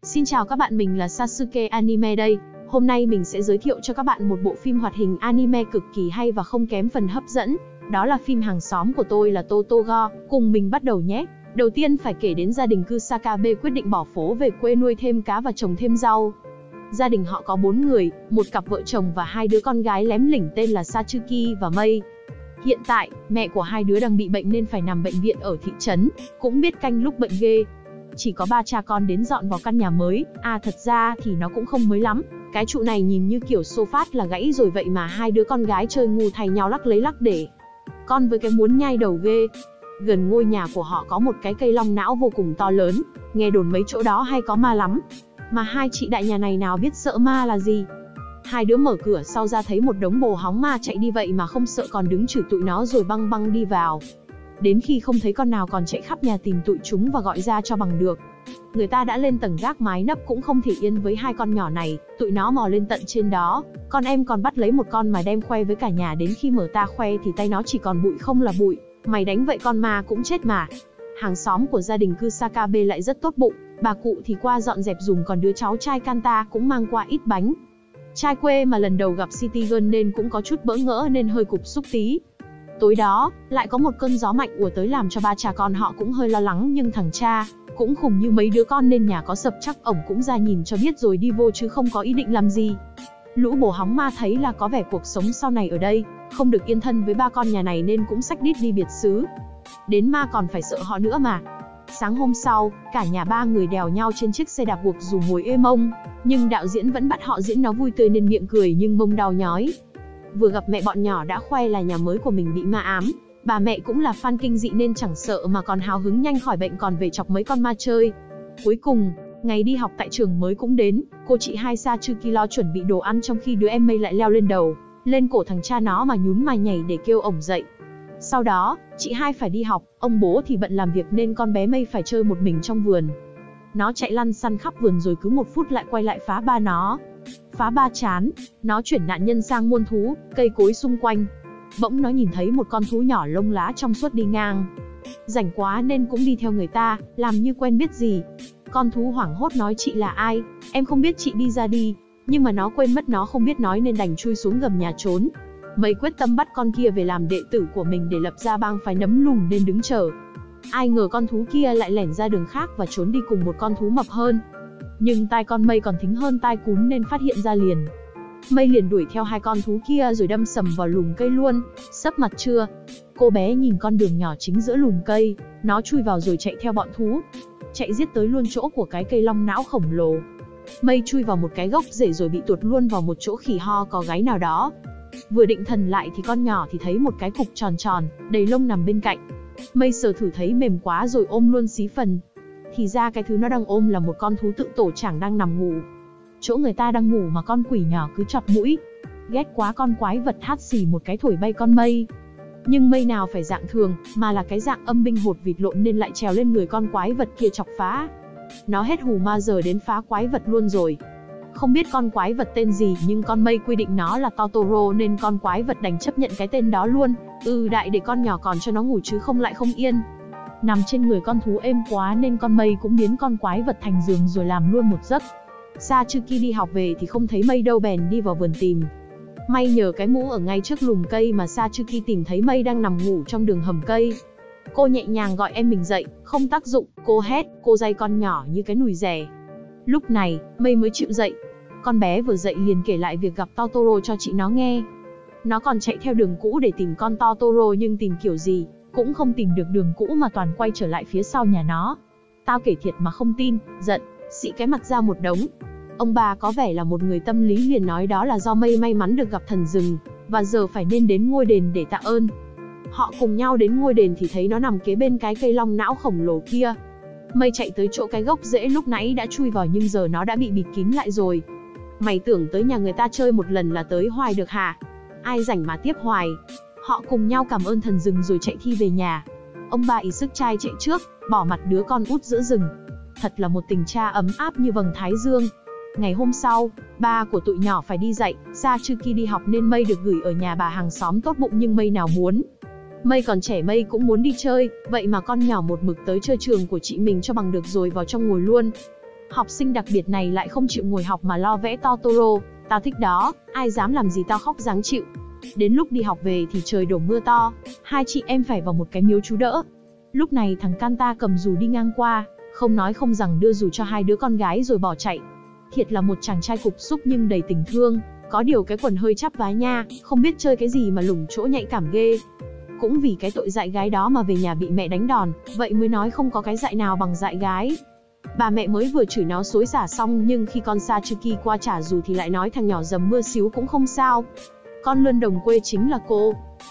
Xin chào các bạn, mình là Sasuke Anime đây. Hôm nay mình sẽ giới thiệu cho các bạn một bộ phim hoạt hình anime cực kỳ hay và không kém phần hấp dẫn. Đó là phim Hàng xóm của tôi là Totogo. Cùng mình bắt đầu nhé. Đầu tiên phải kể đến gia đình Kusakabe quyết định bỏ phố về quê nuôi thêm cá và trồng thêm rau. Gia đình họ có 4 người, một cặp vợ chồng và 2 đứa con gái lém lỉnh tên là Satsuki và Mei. Hiện tại, mẹ của 2 đứa đang bị bệnh nên phải nằm bệnh viện ở thị trấn, cũng biết canh lúc bệnh ghê. Chỉ có 3 cha con đến dọn vào căn nhà mới, thật ra thì nó cũng không mới lắm. Cái trụ này nhìn như kiểu sofa là gãy rồi vậy mà 2 đứa con gái chơi ngu thay nhau lắc lấy lắc để. Con với cái muốn nhai đầu ghê. Gần ngôi nhà của họ có một cái cây long não vô cùng to lớn, nghe đồn mấy chỗ đó hay có ma lắm. Mà 2 chị đại nhà này nào biết sợ ma là gì. 2 đứa mở cửa sau ra thấy một đống bồ hóng ma chạy đi vậy mà không sợ còn đứng chửi tụi nó rồi băng băng đi vào. Đến khi không thấy con nào còn chạy khắp nhà tìm tụi chúng và gọi ra cho bằng được. Người ta đã lên tầng gác mái nấp cũng không thể yên với 2 con nhỏ này, tụi nó mò lên tận trên đó. Con em còn bắt lấy một con mà đem khoe với cả nhà, đến khi mở ta khoe thì tay nó chỉ còn bụi không là bụi. Mày đánh vậy con ma cũng chết mà. Hàng xóm của gia đình Kusakabe lại rất tốt bụng, bà cụ thì qua dọn dẹp dùm, còn đứa cháu trai Kanta cũng mang qua ít bánh. Trai quê mà lần đầu gặp City Girl nên cũng có chút bỡ ngỡ nên hơi cục xúc tí. Tối đó, lại có một cơn gió mạnh ùa tới làm cho 3 cha con họ cũng hơi lo lắng, nhưng thằng cha cũng khùng như mấy đứa con nên nhà có sập chắc ổng cũng ra nhìn cho biết rồi đi vô chứ không có ý định làm gì. Lũ bồ hóng ma thấy là có vẻ cuộc sống sau này ở đây không được yên thân với 3 con nhà này nên cũng xách đít đi biệt xứ. Đến ma còn phải sợ họ nữa mà. Sáng hôm sau, cả nhà 3 người đèo nhau trên chiếc xe đạp guộc dù ngồi ê mông, nhưng đạo diễn vẫn bắt họ diễn nó vui tươi nên miệng cười nhưng mông đau nhói. Vừa gặp mẹ bọn nhỏ đã khoe là nhà mới của mình bị ma ám. Bà mẹ cũng là fan kinh dị nên chẳng sợ mà còn hào hứng nhanh khỏi bệnh còn về chọc mấy con ma chơi. Cuối cùng, ngày đi học tại trường mới cũng đến, cô chị hai Satsuki lo chuẩn bị đồ ăn trong khi đứa em Mei lại leo lên đầu, lên cổ thằng cha nó mà nhún mà nhảy để kêu ổng dậy. Sau đó, chị hai phải đi học, ông bố thì bận làm việc nên con bé Mei phải chơi một mình trong vườn. Nó chạy lăn xăn khắp vườn rồi cứ 1 phút lại quay lại phá ba nó. Phá ba chán, nó chuyển nạn nhân sang muôn thú, cây cối xung quanh. Bỗng nó nhìn thấy một con thú nhỏ lông lá trong suốt đi ngang. Rảnh quá nên cũng đi theo người ta, làm như quen biết gì. Con thú hoảng hốt nói chị là ai, em không biết chị đi ra đi. Nhưng mà nó quên mất nó không biết nói nên đành chui xuống gầm nhà trốn. Mei quyết tâm bắt con kia về làm đệ tử của mình để lập ra bang phái nấm lùn nên đứng chờ. Ai ngờ con thú kia lại lẻn ra đường khác và trốn đi cùng một con thú mập hơn. Nhưng tai con Mei còn thính hơn tai cún nên phát hiện ra liền. Mei liền đuổi theo 2 con thú kia rồi đâm sầm vào lùm cây luôn. Sắp mặt trưa, cô bé nhìn con đường nhỏ chính giữa lùm cây, nó chui vào rồi chạy theo bọn thú. Chạy giết tới luôn chỗ của cái cây long não khổng lồ. Mei chui vào một cái gốc rễ rồi bị tuột luôn vào một chỗ khỉ ho có gáy nào đó. Vừa định thần lại thì con nhỏ thì thấy một cái cục tròn tròn, đầy lông nằm bên cạnh. Mei sờ thử thấy mềm quá rồi ôm luôn xí phần. Thì ra cái thứ nó đang ôm là một con thú tự tổ chảng đang nằm ngủ. Chỗ người ta đang ngủ mà con quỷ nhỏ cứ chọt mũi. Ghét quá, con quái vật hát xì một cái thổi bay con Mei. Nhưng Mei nào phải dạng thường, mà là cái dạng âm binh hột vịt lộn nên lại trèo lên người con quái vật kia chọc phá. Nó hết hù ma giờ đến phá quái vật luôn rồi. Không biết con quái vật tên gì nhưng con Mei quy định nó là Totoro nên con quái vật đành chấp nhận cái tên đó luôn. Đại để con nhỏ còn cho nó ngủ chứ không lại không yên. Nằm trên người con thú êm quá nên con Mei cũng biến con quái vật thành giường rồi làm luôn một giấc. Satsuki đi học về thì không thấy Mei đâu bèn đi vào vườn tìm. May nhờ cái mũ ở ngay trước lùm cây mà Satsuki tìm thấy Mei đang nằm ngủ trong đường hầm cây. Cô nhẹ nhàng gọi em mình dậy, không tác dụng, cô hét, cô day con nhỏ như cái nùi rẻ. Lúc này, Mei mới chịu dậy. Con bé vừa dậy liền kể lại việc gặp Totoro cho chị nó nghe. Nó còn chạy theo đường cũ để tìm con Totoro nhưng tìm kiểu gì cũng không tìm được đường cũ mà toàn quay trở lại phía sau nhà nó. Tao kể thiệt mà không tin, giận, xị cái mặt ra một đống. Ông bà có vẻ là một người tâm lý liền nói đó là do Mei may mắn được gặp thần rừng, và giờ phải nên đến ngôi đền để tạ ơn. Họ cùng nhau đến ngôi đền thì thấy nó nằm kế bên cái cây long não khổng lồ kia. Mei chạy tới chỗ cái gốc rễ lúc nãy đã chui vào nhưng giờ nó đã bị bịt kín lại rồi. Mày tưởng tới nhà người ta chơi một lần là tới hoài được hả? Ai rảnh mà tiếp hoài. Họ cùng nhau cảm ơn thần rừng rồi chạy thi về nhà. Ông bà ý sức trai chạy trước, bỏ mặt đứa con út giữa rừng. Thật là một tình cha ấm áp như vầng thái dương. Ngày hôm sau, ba của tụi nhỏ phải đi dạy, Satsuki đi học nên Mei được gửi ở nhà bà hàng xóm tốt bụng nhưng Mei nào muốn. Mei còn trẻ, Mei cũng muốn đi chơi, vậy mà con nhỏ một mực tới chơi trường của chị mình cho bằng được rồi vào trong ngồi luôn. Học sinh đặc biệt này lại không chịu ngồi học mà lo vẽ Totoro, tao thích đó, ai dám làm gì tao khóc ráng chịu. Đến lúc đi học về thì trời đổ mưa to, hai chị em phải vào một cái miếu chú đỡ. Lúc này thằng Kanta cầm dù đi ngang qua, không nói không rằng đưa dù cho hai đứa con gái rồi bỏ chạy. Thiệt là một chàng trai cục xúc nhưng đầy tình thương, có điều cái quần hơi chắp vá nha, không biết chơi cái gì mà lủng chỗ nhạy cảm ghê. Cũng vì cái tội dại gái đó mà về nhà bị mẹ đánh đòn, vậy mới nói không có cái dại nào bằng dại gái. Bà mẹ mới vừa chửi nó xối xả xong nhưng khi con Satsuki qua trả dù thì lại nói thằng nhỏ dầm mưa xíu cũng không sao. Con lươn đồng quê chính là cô.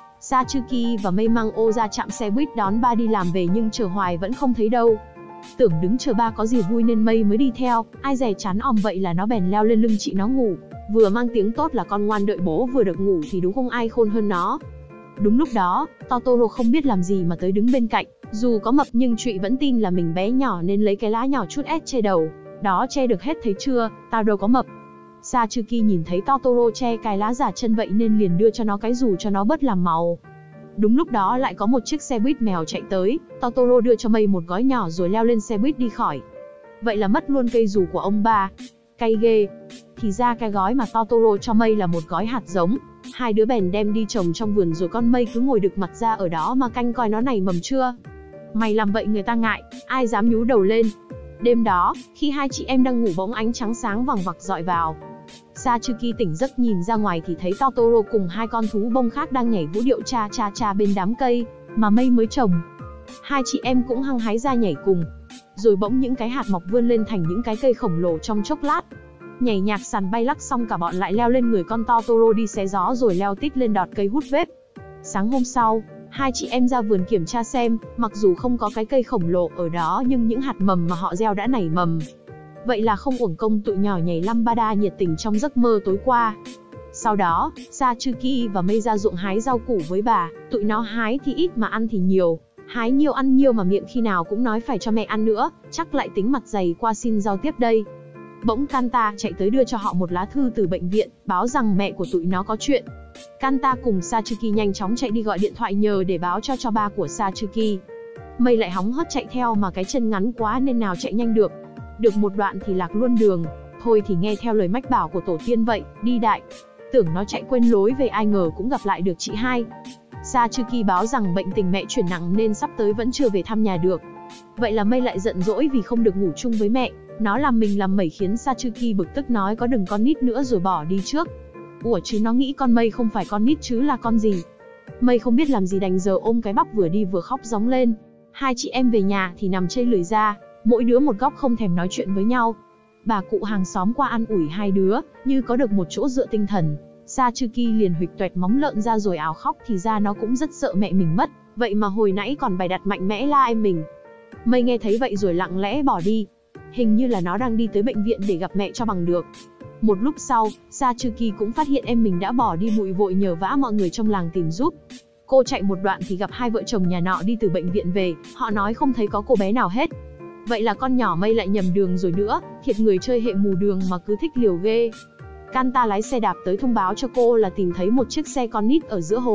Satsuki và Mei mang ô ra trạm xe buýt đón ba đi làm về nhưng chờ hoài vẫn không thấy đâu. Tưởng đứng chờ ba có gì vui nên Mei mới đi theo, ai dè chán òm vậy là nó bèn leo lên lưng chị nó ngủ. Vừa mang tiếng tốt là con ngoan đợi bố vừa được ngủ thì đúng không ai khôn hơn nó. Đúng lúc đó, Totoro không biết làm gì mà tới đứng bên cạnh, dù có mập nhưng Trụy vẫn tin là mình bé nhỏ nên lấy cái lá nhỏ chút ép che đầu. Đó, che được hết thấy chưa, tao đâu có mập. Satsuki nhìn thấy Totoro che cái lá giả chân vậy nên liền đưa cho nó cái dù cho nó bớt làm màu. Đúng lúc đó lại có một chiếc xe buýt mèo chạy tới, Totoro đưa cho Mei một gói nhỏ rồi leo lên xe buýt đi khỏi. Vậy là mất luôn cây dù của ông ba. Cay ghê. Thì ra cái gói mà Totoro cho Mei là một gói hạt giống. Hai đứa bèn đem đi trồng trong vườn rồi con Mei cứ ngồi đực mặt ra ở đó mà canh coi nó nảy mầm chưa. Mày làm vậy người ta ngại, ai dám nhú đầu lên. Đêm đó, khi hai chị em đang ngủ bỗng ánh trắng sáng vằng vặc dọi vào. Satsuki tỉnh giấc nhìn ra ngoài thì thấy Totoro cùng hai con thú bông khác đang nhảy vũ điệu cha cha cha bên đám cây mà Mei mới trồng. Hai chị em cũng hăng hái ra nhảy cùng. Rồi bỗng những cái hạt mọc vươn lên thành những cái cây khổng lồ trong chốc lát. Nhảy nhạc sàn bay lắc xong cả bọn lại leo lên người con Totoro đi xé gió rồi leo tít lên đọt cây hút vết. Sáng hôm sau, hai chị em ra vườn kiểm tra xem, mặc dù không có cái cây khổng lồ ở đó nhưng những hạt mầm mà họ gieo đã nảy mầm. Vậy là không uổng công tụi nhỏ nhảy lambada nhiệt tình trong giấc mơ tối qua. Sau đó, Satsuki và Mei ra ruộng hái rau củ với bà, tụi nó hái thì ít mà ăn thì nhiều. Hái nhiều ăn nhiều mà miệng khi nào cũng nói phải cho mẹ ăn nữa, chắc lại tính mặt dày qua xin rau tiếp đây. Bỗng Kanta chạy tới đưa cho họ một lá thư từ bệnh viện, báo rằng mẹ của tụi nó có chuyện. Kanta cùng Satsuki nhanh chóng chạy đi gọi điện thoại nhờ để báo cho ba của Satsuki. Mei lại hóng hớt chạy theo mà cái chân ngắn quá nên nào chạy nhanh được. Được một đoạn thì lạc luôn đường, thôi thì nghe theo lời mách bảo của tổ tiên vậy, đi đại. Tưởng nó chạy quên lối về ai ngờ cũng gặp lại được chị hai. Satsuki báo rằng bệnh tình mẹ chuyển nặng nên sắp tới vẫn chưa về thăm nhà được. Vậy là Mei lại giận dỗi vì không được ngủ chung với mẹ. Nó làm mình làm mẩy khiến Satsuki bực tức nói có đừng con nít nữa rồi bỏ đi trước. Ủa chứ nó nghĩ con Mei không phải con nít chứ là con gì. Mei không biết làm gì đành giờ ôm cái bắp vừa đi vừa khóc gióng lên. Hai chị em về nhà thì nằm chây lười ra, mỗi đứa một góc không thèm nói chuyện với nhau. Bà cụ hàng xóm qua an ủi hai đứa, như có được một chỗ dựa tinh thần. Satsuki liền huỵch toẹt móng lợn ra rồi ào khóc thì ra nó cũng rất sợ mẹ mình mất, vậy mà hồi nãy còn bày đặt mạnh mẽ la em mình. Mei nghe thấy vậy rồi lặng lẽ bỏ đi. Hình như là nó đang đi tới bệnh viện để gặp mẹ cho bằng được. Một lúc sau, Satsuki cũng phát hiện em mình đã bỏ đi bụi vội nhờ vả mọi người trong làng tìm giúp. Cô chạy một đoạn thì gặp hai vợ chồng nhà nọ đi từ bệnh viện về, họ nói không thấy có cô bé nào hết. Vậy là con nhỏ Mei lại nhầm đường rồi nữa, thiệt người chơi hệ mù đường mà cứ thích liều ghê. Kanta lái xe đạp tới thông báo cho cô là tìm thấy một chiếc xe con nít ở giữa hồ.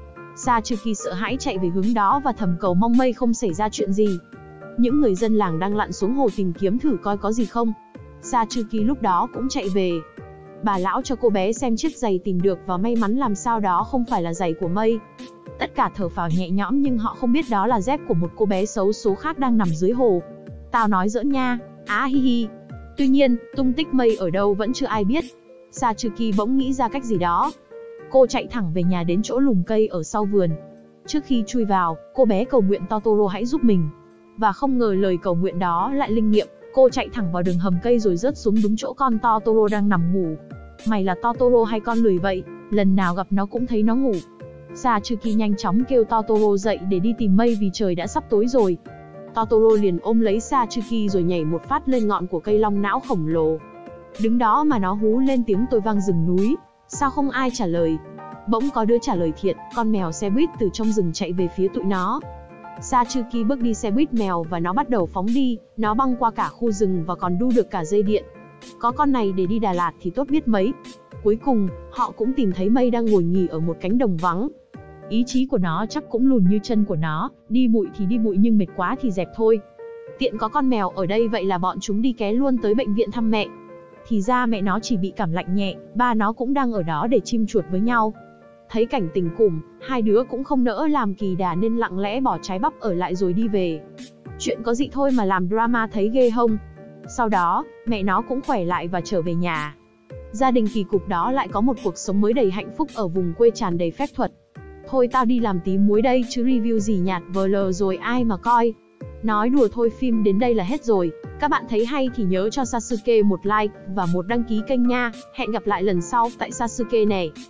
Satsuki sợ hãi chạy về hướng đó và thầm cầu mong Mei không xảy ra chuyện gì. Những người dân làng đang lặn xuống hồ tìm kiếm thử coi có gì không. Satsuki lúc đó cũng chạy về. Bà lão cho cô bé xem chiếc giày tìm được và may mắn làm sao đó không phải là giày của Mei. Tất cả thở phào nhẹ nhõm nhưng họ không biết đó là dép của một cô bé xấu số khác đang nằm dưới hồ. Tao nói giỡn nha, á hi hi. Tuy nhiên, tung tích Mei ở đâu vẫn chưa ai biết. Satsuki bỗng nghĩ ra cách gì đó. Cô chạy thẳng về nhà đến chỗ lùm cây ở sau vườn. Trước khi chui vào, cô bé cầu nguyện Totoro hãy giúp mình. Và không ngờ lời cầu nguyện đó lại linh nghiệm, cô chạy thẳng vào đường hầm cây rồi rớt xuống đúng chỗ con Totoro đang nằm ngủ. Mày là Totoro hay con lười vậy, lần nào gặp nó cũng thấy nó ngủ. Satsuki nhanh chóng kêu Totoro dậy để đi tìm Mei vì trời đã sắp tối rồi. Totoro liền ôm lấy Satsuki rồi nhảy một phát lên ngọn của cây long não khổng lồ. Đứng đó mà nó hú lên tiếng tôi vang rừng núi. Sao không ai trả lời? Bỗng có đứa trả lời thiệt, con mèo xe buýt từ trong rừng chạy về phía tụi nó. Satsuki bước đi xe buýt mèo và nó bắt đầu phóng đi, nó băng qua cả khu rừng và còn đu được cả dây điện. Có con này để đi Đà Lạt thì tốt biết mấy. Cuối cùng, họ cũng tìm thấy Mei đang ngồi nghỉ ở một cánh đồng vắng. Ý chí của nó chắc cũng lùn như chân của nó, đi bụi thì đi bụi nhưng mệt quá thì dẹp thôi. Tiện có con mèo ở đây vậy là bọn chúng đi ké luôn tới bệnh viện thăm mẹ. Thì ra mẹ nó chỉ bị cảm lạnh nhẹ, ba nó cũng đang ở đó để chim chuột với nhau. Thấy cảnh tình cùm, hai đứa cũng không nỡ làm kỳ đà nên lặng lẽ bỏ trái bắp ở lại rồi đi về. Chuyện có gì thôi mà làm drama thấy ghê hông. Sau đó, mẹ nó cũng khỏe lại và trở về nhà. Gia đình kỳ cục đó lại có một cuộc sống mới đầy hạnh phúc ở vùng quê tràn đầy phép thuật. Thôi tao đi làm tí muối đây chứ review gì nhạt vờ lờ rồi ai mà coi. Nói đùa thôi, phim đến đây là hết rồi. Các bạn thấy hay thì nhớ cho Sasuke một like và một đăng ký kênh nha. Hẹn gặp lại lần sau tại Sasuke này.